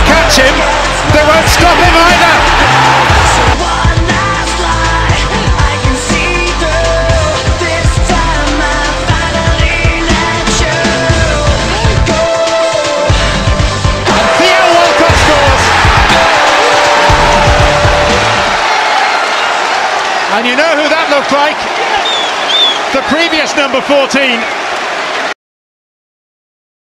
catch him, they won't stop him either. And Theo Walcott scores. And you know who that looked like? The previous number 14.